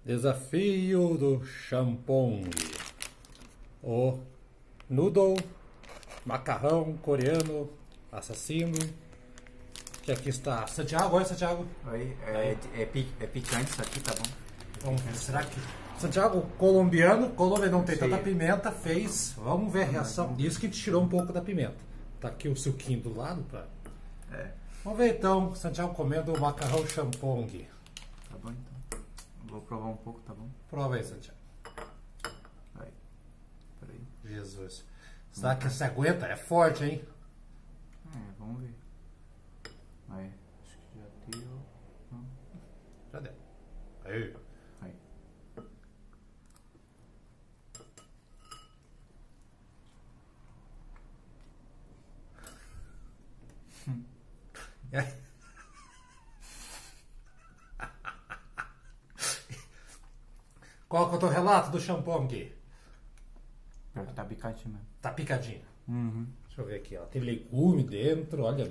Desafio do Champong. O noodle, macarrão coreano, assassino. Que aqui está Santiago, oi Santiago. Oi, é picante isso aqui, tá bom? Vamos ver, será que... Santiago, colombiano, Colômbia não tem Sim. tanta pimenta, fez... Vamos ver a reação. Isso que te tirou um pouco da pimenta. Tá aqui o suquinho do lado, pra... Vamos ver então, Santiago comendo o macarrão Champong. Tá bom então. Vou provar um pouco, tá bom? Prova aí, Santiago. Vai. Peraí. Jesus. Será que você aguenta? É forte, hein? Vamos ver. Vai. Acho que já deu. Não. Já deu. Aí. Vai. Qual que é o teu relato do Champong? Pior que tá picante mesmo. Tá picadinho. Uhum. Deixa eu ver aqui, ó. Tem legume dentro, olha.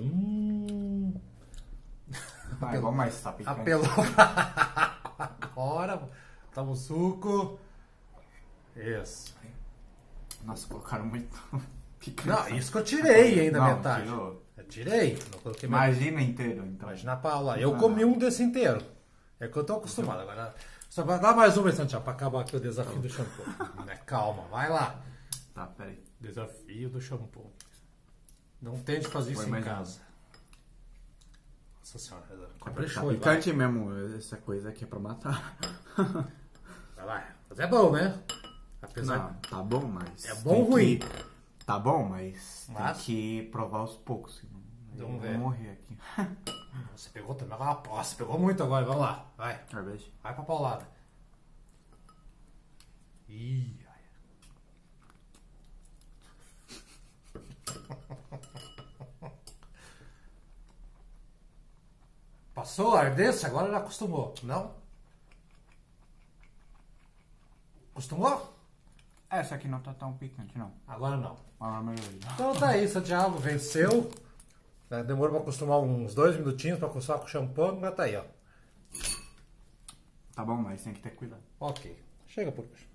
Vamos mais, tá picante. Apelou. Agora, toma o suco. Isso. Nossa, colocaram muito picante. Não, isso que eu tirei ainda, Não, metade. tirou. Eu tirei. Não coloquei mais. Imagina inteiro, então. Imagina a Paula. Eu comi um desse inteiro. É que eu tô acostumado. Agora, só vai dar mais uma, Santiago, pra acabar aqui o desafio do shampoo. Calma, vai lá. Tá, peraí. Desafio do shampoo. Não tente fazer isso em mais casa. Nossa senhora, Tá caprichou. picante mesmo, essa coisa aqui é pra matar. Vai lá. Mas é bom, né? Apesar Não, tá bom, mas... É bom tem ou ruim? Tá bom, mas Mas? tem que provar aos poucos, senão eu Vamos vou ver. morrer aqui. Você pegou também. Você pegou muito agora. Vamos lá. Vai. Sorvete. Vai pra paulada. Ih, ai. Passou a ardência? Agora já acostumou. Não? Acostumou? Essa aqui não tá tão picante, não. Agora não. Ah, melhorou. Então tá aí, Santiago venceu. Demorou pra acostumar uns 2 minutinhos pra acostumar com o shampoo, mas tá aí, ó. Tá bom, mas tem que ter cuidado. Ok. Chega por hoje.